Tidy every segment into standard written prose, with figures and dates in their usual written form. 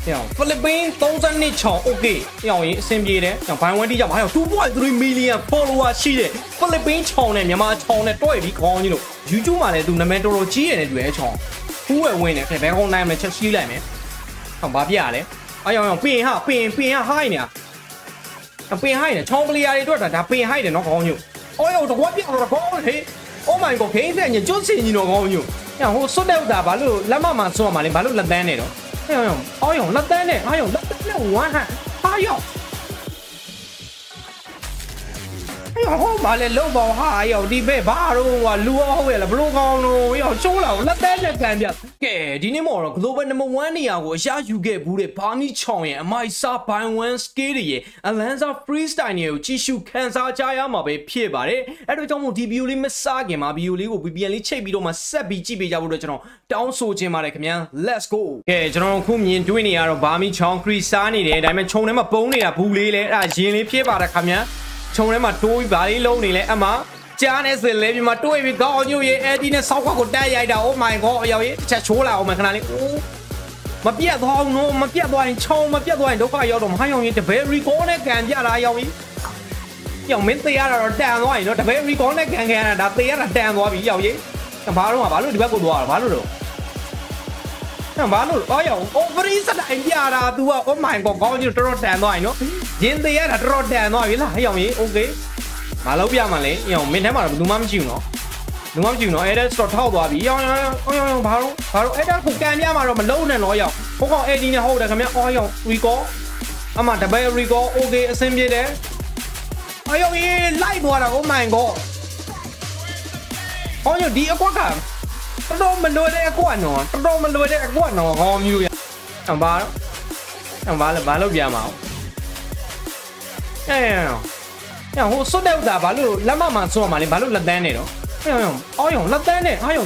菲律賓30日場 OK， အဆင်ပြေတယ်။ဘိုင်1တီကြောင့်2.3 million follower ရှိတယ်။菲律賓場နဲ့မြန်မာ場နဲ့တွဲပြီးခေါင်းကြီးလို့ YouTube မှာလည်းသူနာမည်တော်တော်ကြီးရတယ်တွေ့ချောင်း။ဖူးဝယ်ဝင်တယ်ဘယ်ကောင်နိုင်မလဲချက်ရှိလိုက်မယ်။ဘာပြရလဲ။ပင်ဟိုင်းနေ။ပင်ဟိုင်းနေချောင်းပလီယာတွေတွေ့တာဒါပင်ဟိုင်းတယ်နော်ခေါင်းကြီး။တကွာပြတော့ခေါင်းဟေး Oh my god ခိန်းတဲ့ညကျွတ်စင်ကြီးတော့ခေါင်းကြီး။ဟိုစွတ်တဲ့ဥတာဘာလို့လက်မမှစွတ်မှာလဲဘာလို့လက်တန်းနေတော့လက်တန်းနဲ့လက်တန်းနဲ့ဝမ်းဟဟောဘာလဲလုံးပေါဟာဒီဘက်ဘာတော့လူဟုတ်ရလားဘလို့ကောင်းလို့ချိုးလာလက်တန်းနဲ့ကန်ပြကဲဒီနေ့မှာတော့ Global Number 1 နေရာကိုအရယူခဲ့ဘူးတဲ့ဘာမီချောင်ရဲ့အမိုက်စာဘိုင်1 scale ရဲ့ Alanza Freestyle တွေကိုကြည့်ရှုခန်းစားကြရမှာပဲဖြစ်ပါတယ်အဲ့တော့ကြောင့်မို့ဒီ video လေးမစခင်မှာ video လေးကို VPN လေးချိတ်ပြီးတော့မှဆက်ပြီးကြည့်ပေးကြဖို့တော့ကျွန်တော်တောင်းဆိုချင်ပါတယ်ခင်ဗျာ Let's go ကဲကျွန်တော်ခုမြင်တွေ့နေရတော့ဘာမီချောင်ခရီးစားနေတယ်ဒါပေမဲ့ခြုံထဲမှာပုံနေတာဘူးလေးလဲအဲ့ဒါရင်လေးဖြစ်ပါတယ်ခင်ဗျာခြုံထဲမှာတိုးပြီးဘာလေးလုံးနေလဲအမကြားနေစလေပြီးမှတွေးပြီးကောင်းညို့ရေးအဲ့ဒီနဲ့စောက်ခွက်ကိုတက်ရိုက်တာ Oh my god အရောက်ရေးတစ်ချက်ချိုးလာအောင်မခဏလေးမပြတ်သွားအောင်နော်မပြတ်သွားရင်ခြုံမပြတ်သွားရင်ဒုက္ခရောက်တော့မဟရောက်ရင်တပယ်ရီကောနဲ့ကန်ပြတာရောက်ရေးမင်းသေးရတာတော့တန်သွားရင်နော်တပယ်ရီကောနဲ့ကန်ခံရတာဒါသေးရတာတန်သွားပြီရောက်ရေးဘာလို့ဒီဘက်ကိုသွားတာဘာလို့free စတိုင်ပြတာ तू อ่ะ Oh my god ကောင်းကြီးတော်တော်တန်သွားရင်နော်ရင်သေးရတာတော်တော်တန်သွားပြီလားရောက်ရေး Okay မလုပ်ပြမှလဲမင်းထဲမှာတော့ဘူးမှမကြည့်ဘူးနော်အဲ့ဒါတော့ထောက်သွားပြီဘာလို့အဲ့ဒါကိုကန်ပြမှာတော့မလုံးနဲ့တော့ရောက်ဟိုကောင် AD နဲ့ဟုတ်တယ်ခင်ဗျrecall အမ double recall Okay အဆင်ပြေတယ်ရောက်ရေးလိုက်သွားတာ Oh my god ဒီအကွက်ကတော်မလွယ်တဲ့အကွက်နော်ခေါင်းမျိုးရဘာလို့ပြန်မအောင်ဟိုစွတ်တဲ့ဥတာဘာလို့လက်မမှစွတ်မှာလဲဘာလို့လက်တန်းနေတော့လက်တန်းနဲ့ဝမ်း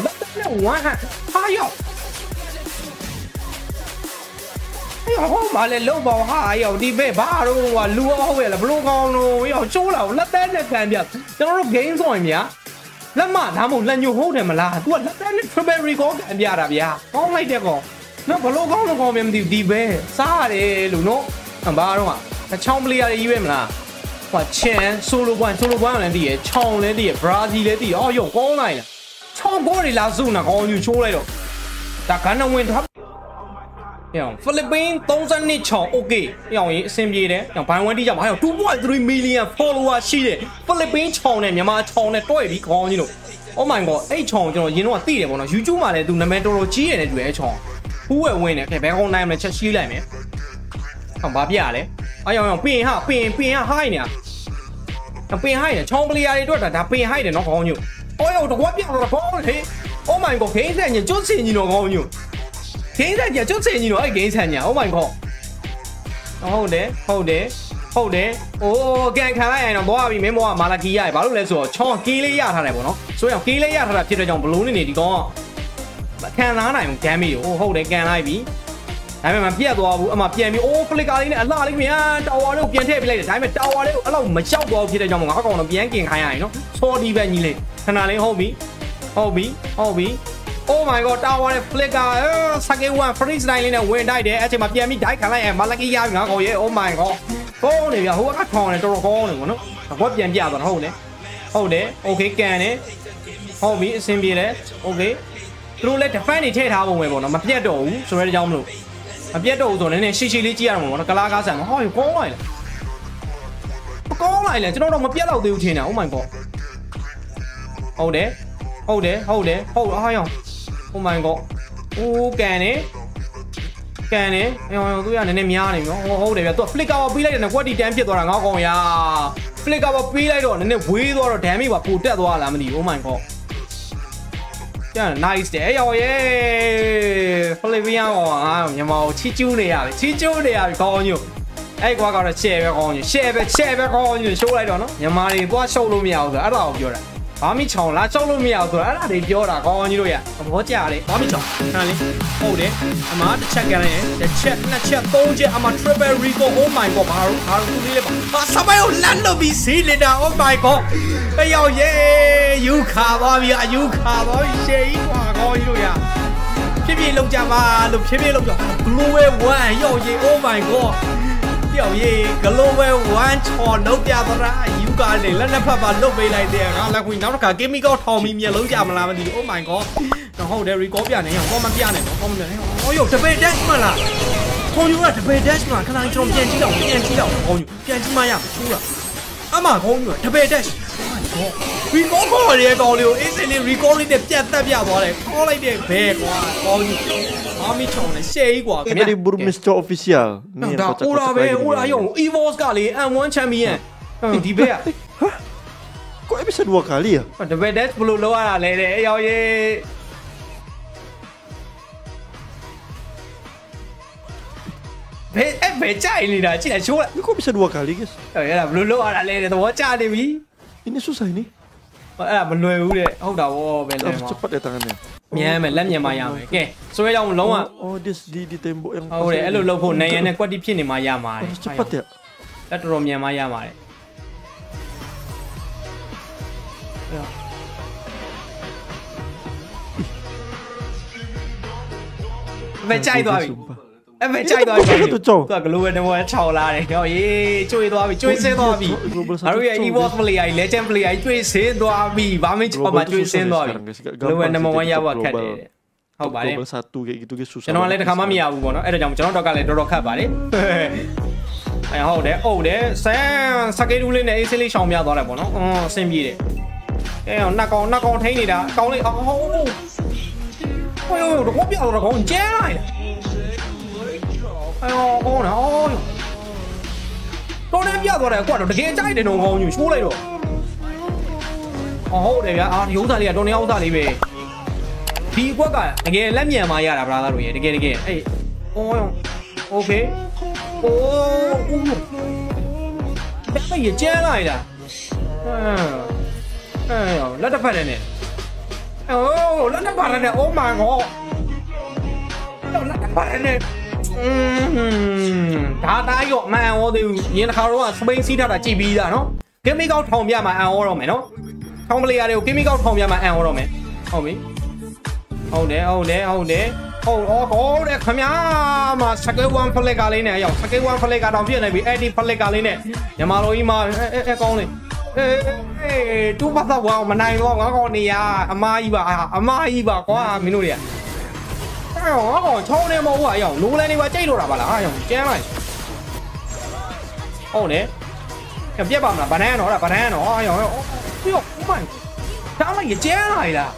ဟောဘာလဲလုံးပေါဟာဒီဘက်ဘာတော့လူဟုတ်ရလားဘလို့ကောင်းလို့ချိုးလာလက်တန်းနဲ့ကန်ပြကျွန်တော်တို့ game ဆိုရင်ဗျာလက်မဒါမှမဟုတ်လက်ညှို့ဟုတ်တယ်မလား तू ကလက်တန်းနဲ့ triple recall ကန်ပြတာဗျာကောင်းလိုက်တဲ့ကောင်နော်ဘလို့ကောင်းလို့ကောင်းမြင်မသိဘူးဒီပဲစားရတယ်လို့နော်ဘာတော့အချောင်းပလီယာတွေကြီးပဲမလားဟိုချန်ဆိုလိုပွိုင်းလည်းတည်ရချောင်းလည်းတည်ရဘရာဇီလည်းတည်ကောင်းလိုက်လားချောင်းဘောတွေလာစုနာကောင်းယူချိုးလိုက်တော့ဒါကနဝင်ထားဖိလစ်ပင်း30နှစ်ချောင်း Okay အဆင်ပြေတယ်ဘိုင်1တီကြောင့်2.3 million follower ရှိတယ်ဖိလစ်ပင်းချောင်းနဲ့မြန်မာချောင်းနဲ့တွဲပြီးခေါင်းကြီးလို့ Oh my god အဲ့ချောင်းကျွန်တော်ရင်းတော့သိတယ်ပေါ့နော် YouTube မှာလည်းသူနာမည်တော်တော်ကြီးရတယ်တွေ့အဲ့ချောင်းဖူးဝယ်ဝင်တယ်ဘယ်ကောင်နိုင်မလဲချက်ရှိလိုက်မယ်ဘာပြရလဲပင်ဟိုင်းနေပင်ဟိုင်းနေချောင်းပလီယာတွေတွေ့တာဒါပင်ဟိုင်းတယ်နော်ခေါင်းညို့တကွာပြတော့ခေါင်းဟေး Oh my god ခိန်းတဲ့ညကျွတ်စင်ကြီးတော့ခေါင်းညို့ခိန်းတဲ့ညကျွတ်စင်ကြီးတော့အဲ့ခိန်းဆန်ညာ Oh my god ဟုတ်တယ်ကန်ခံလိုက်ရင်တော့သွားပြီမင်းဘောကမာလာကီရတယ်ဘာလို့လဲဆိုတော့ချောင်းကီးလေးရထားတယ်ပေါ့နော်ဆိုရင်ကီးလေးရထားတာဖြစ်တဲ့ကြောင့်ဘလုံးနေဒီကောင်ခံလာနိုင်ဘူးဒမ်းမီကိုဟုတ်တယ်ကန်လိုက်ပြီဒါပေမဲ့မပြတ်သွားဘူးအမှပြန်ပြီးဖလစ်ကာလေးနဲ့အလှလေးမြန်တာဝါလေးကိုပြန်ထည့်ပေးလိုက်တယ်ဒါပေမဲ့တာဝါလေးကိုအဲ့လောက်မကြောက်သွားဘူးဖြစ်တဲ့ကြောင့်ငါကောင်တော့ပြန်ကင်ခိုင်းရရင်နော်စော်ဒီပဲညီလေးခဏလေးဟုတ်ပြီ Oh my god တာဝါလေးဖလစ်ကာစကေဝမ် free style လေးနဲ့ဝင်တိုက်တယ်အဲ့ချိန်မှာပြန်ပြီးဒိုက်ခံလိုက်ရင်မာလာကီရပြီငါကောင်ရဲ့ Oh my god ကောင်းနေဗျာဟိုကထောင်းနေတော်တော်ကောင်းနေပေါ့နော်အကွက်ပြန်ပြသွားဟုတ်တယ် Okay ကန်တယ်ဟုတ်ပြီအဆင်ပြေတယ် Okay သူတို့လည်း defense နေထည့်ထားပုံပဲပေါ့နော်မပြတ်တော့ဘူးဆိုတဲ့အကြောင်းမလို့မပြတ်တော့ဘူးဆိုတော့နည်းနည်းရှိလေးကြည့်ရမှာပေါ့နော်ကလားကားဆန်ကောင်းလိုက်လားကျွန်တော်တော့မပြတ်တော့သေးဘူးထင်တာ Oh my god ဟုတ်တယ် Oh my god ကန်တယ်သူကနည်းနည်းများနေပြီနော်ဟုတ်တယ်ဗျသူက flicker ပေးလိုက်တယ်နဲ့ quality တန်းဖြစ်သွားတာငါကောင်ရာ flicker ပေးလိုက်တော့နည်းနည်းဝေးသွားတော့ damage ပါပိုတက်သွားလားမသိဘူး Oh my god nice တယ်ရော်ရဲ့ဖိလစ်ပင်းကောင်မြန်မာကိုချီကျူးနေရပြီကောင်းညို့အဲ့ကွာကတော့ share ပဲကောင်းညို့ share ပဲရှိုးလိုက်တော့နော်မြန်မာတွေသွားရှုပ်လို့မရဘူးဆိုအဲ့ဒါကိုပြောတာဘာမီချောင်းလာရှုပ်လို့မရဘူးဆိုအဲ့ဒါတွေပြောတာကောင်းကြီးတို့ရသဘောကျတယ်ဘာမီချောင်းဟာလေဟုတ်တယ်အမတစ်ချက်ကန်လိုက်ရင်တစ်ချက်နှစ်ချက်သုံးချက်အမ triple recall Oh my god ဘာလို့သူလေးလဲပါစပိုင်ကိုလန့်လို့ပြီးစီးလီတာ Oh my god တယောက်ရေးယူခါသွားပြီရှေးကြီးကွာကောင်းကြီးတို့ရပြေလောက်ကြပါလို့ဖြည်းဖြည်းလောက်ကြ Global 1ရောက်ရေ Oh my god ရောက်ရေ Global 1ချော်လောက်ပြသွားတာယူကနေလက်နှစ်ဖက်ပါလုတ်ပေးလိုက်တယ်ငါလက်ခွေနောက်တစ်ခါ Gaming ကောထောင်ပြီးမျက်လုံးကြမလားမသိဘူး Oh my god တော့ဟုတ်တယ် record ပြနေအောင် comment ပြနေတော့ comment ပြနေဟောရောက်တပည့် dash မလားခေါင်းယူကတပည့် dash မှာခဏကျွန်တော်ပြန်ကြည့်တော့ခေါင်းယူပြန်ကြည့်မှရမှာချိုးတာအမခေါင်းယူကတပည့် dash record ခေါ်ရဲကောင်လေးကို instantly record လေးနဲ့ပြတ်တက်ပြသွားတယ်ခေါ်လိုက်တဲ့ဘဲကွာခေါင်းယူအားမီချောင်းနဲ့ရှေ့ကြီးကွာခင်ဗျာ Burmester official ဒါအိုရာပဲအိုရာရုံ EVOS ကလေ M1 champion ဒီဘက်က ko episode 2 kali ya တပည့် dash ဘလို့လောက်ရတာလဲတဲ့ရောက်ရေဘယ်ကြိုင်နေတာကြည့်လိုက်ချိုးလိုက် ko bisa 2 kali guys အဲ့ဒါဘလို့လောက်ရတာလဲတဲ့သဘောကျနေပြီ ini susah ini အဲ့ဒါမလွယ်ဘူးတဲ့ဟုတ်တာဗောပဲလွယ်မှာ cepat ya tangannya မြန်မယ်လက်မြန်မှရမယ်ကဲဆိုရအောင်လုံးဝ oh this di tembok yang ဟုတ်တယ်အဲ့လိုလုပ်ဖို့နိုင်ရန်နဲ့ကွက်တိဖြစ်နေမှရမှာတဲ့ cepat ya လက်တော်မြန်မှရမှာတဲ့ဘယ်ကြိုက်သွားပြီအဲ့ဘယ်ကြိုက်သွားပြီသူက global number 6လာတယ်ဟောရေးကျွေးသွားပြီကျွေးဆင်းသွားပြီငါတို့ရဲ့ EVOS player legend player ကျွေးဆင်းသွားပြီဘာမင်းချောမှာကျွေးဆင်းသွားပြီ global number 1ရဖို့ခက်တယ်ဟုတ်ပါတယ် global 1 kayak gitu guys susah ကျွန်တော်လည်းတစ်ခါမှမရဘူးပေါ့နော်အဲ့ဒါကြောင့်ကျွန်တော်တော့ကလည်းတော်တော်ခက်ပါတယ်အဲ့ဟုတ်တယ်အုပ်တယ်ဆန်းစကေးတူးလေးနဲ့အေးဆေးလေးရှောင်ပြသွားတယ်ပေါ့နော်အဆင်ပြေတယ်အဲ့နှက်ကောင်ထိန်းနေတာအကောင်လေးဟိုတော့ပြတော့ကောင်ကျဲလိုက်အဲ့ကောနော်တော်တယ်ပြသွားတယ်ကွာတော့တကယ်ကြိုက်တယ်တော့ကောင်းယူရှိုးလိုက်တော့ဟုတ်တယ်ဗျာဒီဥစ္စာလေးကတော်နေဥစ္စာလေးပဲဒီကွက်ကတကယ်လက်မြန်မှရတာဗလားတို့ရေတကယ်အေးโอเคโอ้ได้ရကျန်းလိုက်တာလက်တစ်ဖက်နဲ့လက်တစ်ဖက်နဲ့ Oh my god လက်တစ်ဖက်နဲ့ဒါရောမန်ဩသေးဘူးညင်တစ်ခါတော့စပိန်စီးထားတာကြည်ပြီးသားနော်ဂိမ်းမီကောက်ထောင်ပြမှာအန်ဩတော့မယ်နော်ထောင်ပလေယာတွေကိုဂိမ်းမီကောက်ထောင်ပြမှာအန်ဩတော့မယ်ဟုတ်ပြီဟုတ်တယ်ဟုတ်တယ်ခမညာမှာစကေး1 flag ကလေးနဲ့အရောက်စကေး1 flag ကတော့ပြည့်နေပြီအဲ့ဒီ flag ကလေးနဲ့ညမာလိုကြီးမှာအဲကောင်းလေးတူပတ်တော့ဝါမနိုင်တော့ငါကောင်နေရအမားကြီးပါကွာမင်းတို့တွေကအဲ့ငါကောင်ချောင်းနေမဟုတ်ဘူးအရောက်နိုးလဲနေပါကြိတ်တော့တာပါလားအရောက်ကျန်းလိုက်ဟုတ်တယ်ပြက်ပါမလားဗနန်းတော့အရောက်ပြီးတော့ဥမိုင်းဒါမှကျန်းလိုက်လား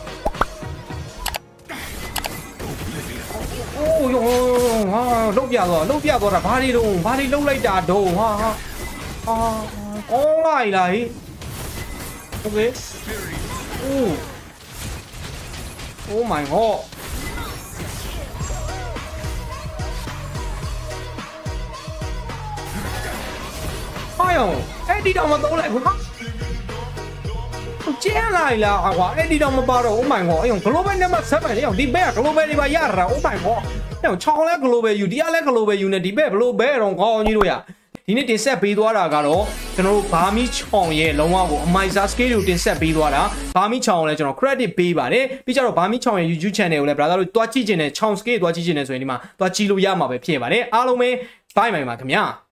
โอ้ยဟာလုတ်ပြသွားတာဘာတွေလုံးလိုက်တာဒုံဟာအော်လိုက်လားဟိโอเคโอ้ my god ဟာယောအဲ့ဒီတော့မသုံးလိုက်ဘူးဟာကျန်းလိုက်လားကွာအဲ့ဒီတော့မပါတော့ Oh my god အဲ့ global number 7လေဒီဘက်က global တွေပါရတာ Oh my god အဲ့ချောင်းလဲ global U ဒီကလဲ global U နဲ့ဒီဘက်ဘလို့ဘဲတော့ကောင်းကြီးတို့ရဒီနေ့တင်ဆက်ပေးသွားတာကတော့ကျွန်တော်တို့ဘာမီချောင်းရဲ့လုံးဝကိုအမိုက်ဇာ scale ကိုတင်ဆက်ပေးသွားတာဘာမီချောင်းလည်းကျွန်တော် credit ပေးပါတယ်ပြီးကြတော့ဘာမီချောင်းရဲ့ YouTube channel ကိုလည်း brother တို့တွားကြည့်ခြင်းနဲ့ချောင်း scale တွားကြည့်ခြင်းနဲ့ဆိုရင်ဒီမှာတွားကြည့်လို့ရမှာပဲဖြစ်ပါတယ်အားလုံးပဲ bye bye ပါခင်ဗျာ